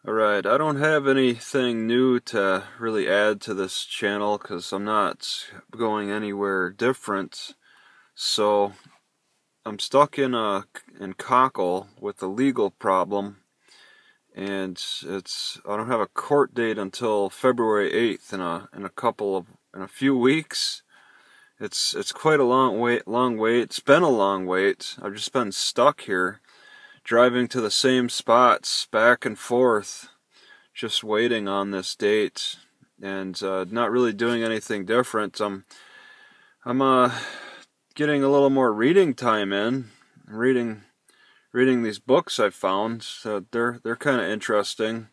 Alright, I don't have anything new to really add to this channel because I'm not going anywhere different. So I'm stuck in Coquille with a legal problem, and I don't have a court date until February 8th in a few weeks. It's quite a long wait. It's been a long wait. I've just been stuck here, driving to the same spots back and forth, just waiting on this date, and not really doing anything different. I'm getting a little more reading time in, reading these books I found. So they're kind of interesting.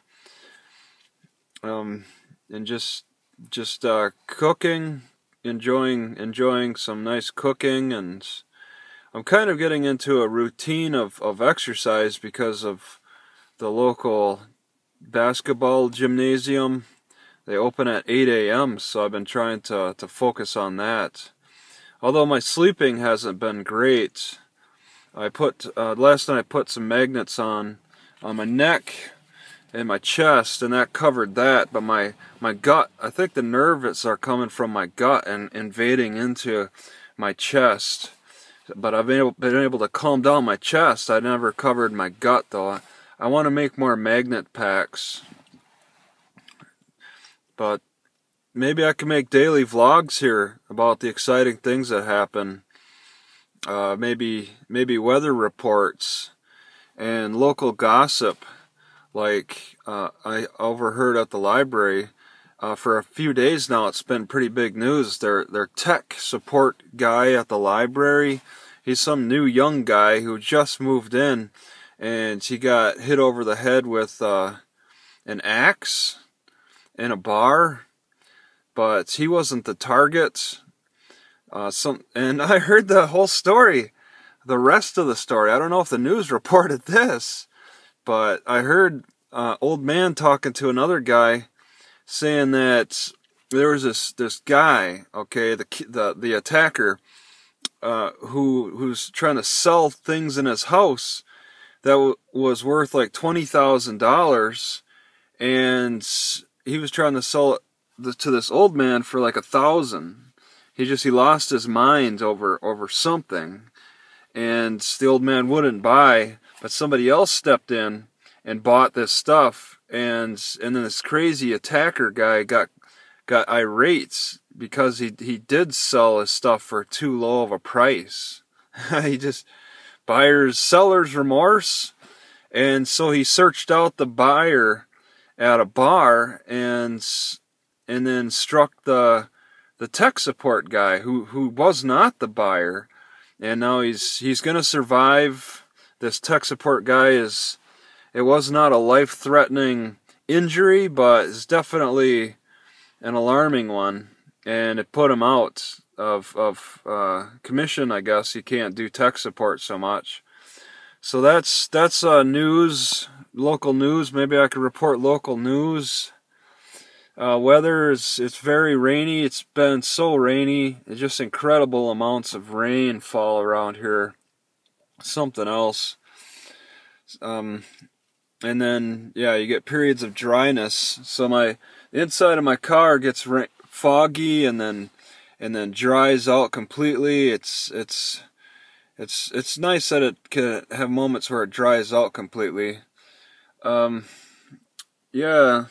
And just cooking, enjoying some nice cooking, and I'm kind of getting into a routine of exercise because of the local basketball gymnasium. They open at 8 a.m., so I've been trying to focus on that. Although my sleeping hasn't been great. Last night I put some magnets on my neck and my chest, and that covered that. But my gut, I think the nerves are coming from my gut and invading into my chest. But I've been able to calm down my chest. I never covered my gut though. I want to make more magnet packs, but maybe I can make daily vlogs here about the exciting things that happen. Maybe weather reports and local gossip. Like I overheard at the library for a few days now. It's been pretty big news. Their tech support guy at the library, he's some new young guy who just moved in, and he got hit over the head with an axe in a bar, but he wasn't the target. And I heard the whole story, the rest of the story. I don't know if the news reported this, but I heard old man talking to another guy saying that there was this guy, okay, the attacker, who's trying to sell things in his house that was worth like $20,000, and he was trying to sell it to this old man for like $1,000. He lost his mind over something, and the old man wouldn't buy, but somebody else stepped in and bought this stuff, and then this crazy attacker guy got irate because he did sell his stuff for too low of a price. He just seller's remorse. And so he searched out the buyer at a bar, and then struck the tech support guy who was not the buyer. And now he's gonna survive. This tech support guy it was not a life-threatening injury, but it's definitely an alarming one, and it put him out of commission. I guess he can't do tech support so much. So that's news, local news. Maybe I could report local news. Weather it's very rainy. It's been so rainy. It's just incredible amounts of rain fall around here. Something else. And then yeah, you get periods of dryness. So the inside of my car gets foggy and then dries out completely. It's nice that it can have moments where it dries out completely. Yeah.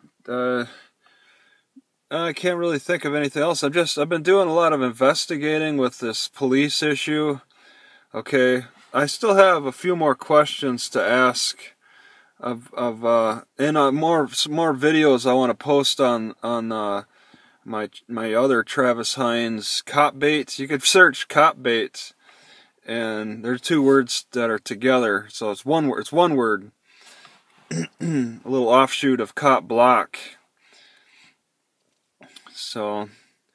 I can't really think of anything else. I've been doing a lot of investigating with this police issue. Okay, I still have a few more questions to ask and some more videos I want to post on my other Travis Hines cop baits. You could search cop baits, and there are two words that are together, so it's one word. It's one word. A little offshoot of cop block. So,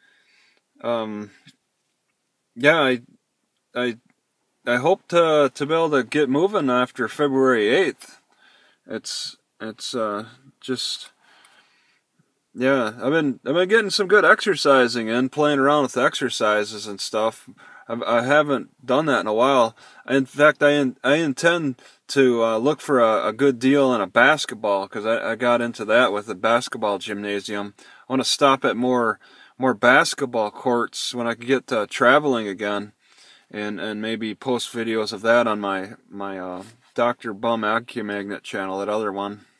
yeah, I hope to be able to get moving after February 8th. It's just, yeah, I've been getting some good exercising in, playing around with exercises and stuff. I haven't done that in a while. In fact, I intend to look for a good deal on a basketball, because I got into that with the basketball gymnasium. I want to stop at more basketball courts when I can get traveling again, and maybe post videos of that on my Dr. Bum Acumagnet channel, that other one.